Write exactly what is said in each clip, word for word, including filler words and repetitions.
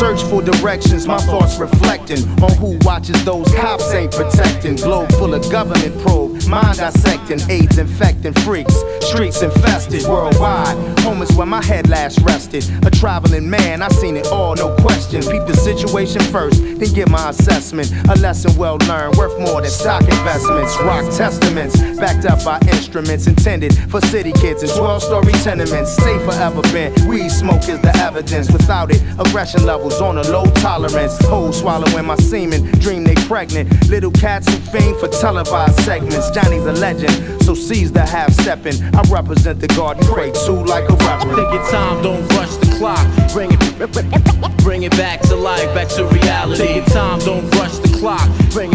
search for directions, my thoughts reflecting on who watches those cops ain't protecting. Globe full of government probe, mind dissecting, AIDS infecting freaks, streets infested worldwide. Home is where my head last rested. A traveling man, I seen it all, no question. Peep the situation first, then get my assessment. A lesson well learned, worth more than stock investments. Rock testaments, backed up by instruments intended for city kids in twelve-story tenements. Stay forever bent, weed smoke is the evidence. Without it, aggression levels on a low tolerance. Hoes swallowing my semen, dream they pregnant. Little cats who fiend for televised segments. Johnny's a legend, so seize the half-stepping. I represent the God you pray to like a reverend. Take your time, don't rush the clock. Bring it, bring it back to life, back to reality. Take your time, don't rush the clock. Bring it,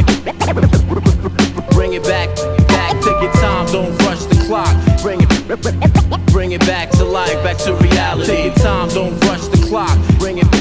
bring it back, back. Take your time, don't rush the clock. Bring it, bring it back to life, back to reality. Take your time, don't rush the clock. Bring it,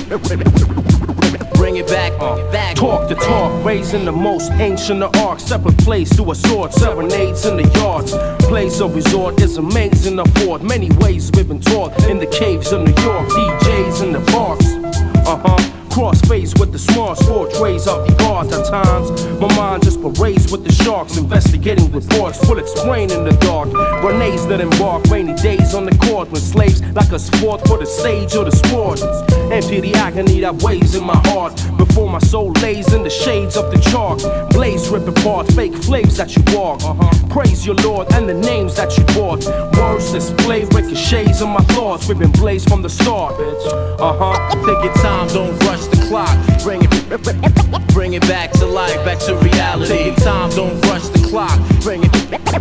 bring it back, back. Talk the talk, raising the most ancient of arcs. Separate place to a sword, serenades in the yards. Place of resort is amazing afford. Many ways we've been taught in the caves of New York. D Js in the parks, uh-huh. Crossface with the smarts, portrays of the guards at times. My mind just parades with the sharks, investigating reports, bullets spraying in the dark. Grenades that embark, rainy days on the court when slaves like us fought for the stage or the sport. Empty the agony that weighs in my heart before my soul lays in the shades of the chalk. Blaze rip apart, fake flames that you walk. Uh-huh. Praise your Lord and the names that you bought. Words display ricochets in my thoughts. We've been blazed from the start, bitch. Uh-huh. Take your time, don't rush the clock. Bring it, bring it back to life, back to reality. Take your time, don't rush the clock. Bring it,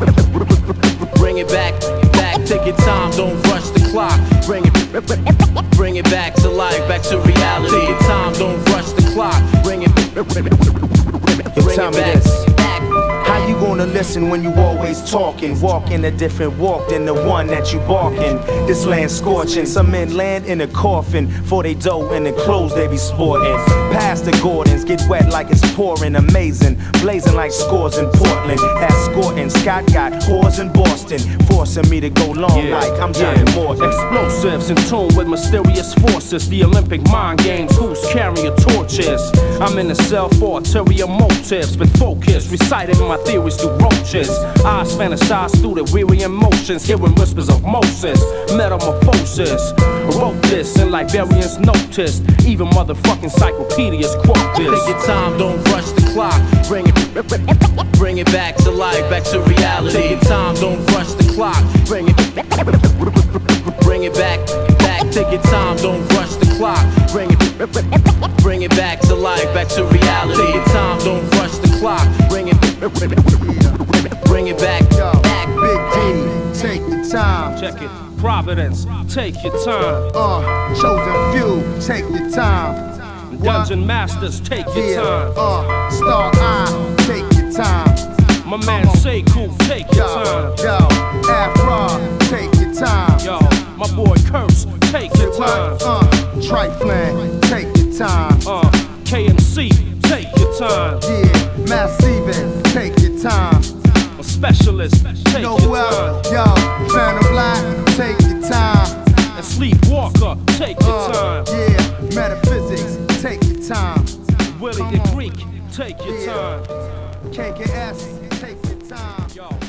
bring it back, back. Take your time, don't rush the clock. Bring it, bring it back to life, back to reality. Take your time, don't rush the clock. Bring it, bring it back, back. How you gonna listen when you always talking? Walking a different walk than the one that you barking. This land scorching, some men land in a coffin for they dough and the clothes they be sporting. Past the Gordons, get wet like it's pouring. Amazing, blazing like scores in Portland. Escorting, Scott got whores in Boston, forcing me to go long yeah, like I'm Johnny yeah. Morton. Explosives in tune with mysterious forces. The Olympic mind games, who's carrying torches? I'm in a cell for ulterior motives, but focus, reciting my theories through roaches. Eyes fantasize through the weary emotions, hearing whispers of Moses, metamorphosis. Wrote this and Liberians noticed, even motherfucking encyclopedias quote this. Take your time, don't rush the clock. Bring it, bring it back to life, back to reality. Take your time, don't rush the clock. Bring it, bring it back, back. Take your time, don't rush the clock. Bring it, bring it back to life, back to reality. Take your time, don't rush the clock. Bring it, bring it back, back. Big D, take your time. Check it. Providence, take your time. Uh, chosen few, take your time. Dungeon what? Masters, take your yeah. time. Uh, Star Eye, take your time. My man Sekou, take your yo, time. Yo, Afra, take your time. Yo, my boy Curse, take your time. Uh, Trifling, take your time. Uh, K M C, take your time. Yeah, Massive, take your time. A specialist, take no your well, time. Yo, Phantom Black, take your time. And Sleepwalker, take your uh, time. Yeah, Metaphysics, take your time. Willie the Greek, take your yeah. time. K K S, take your time. Yo.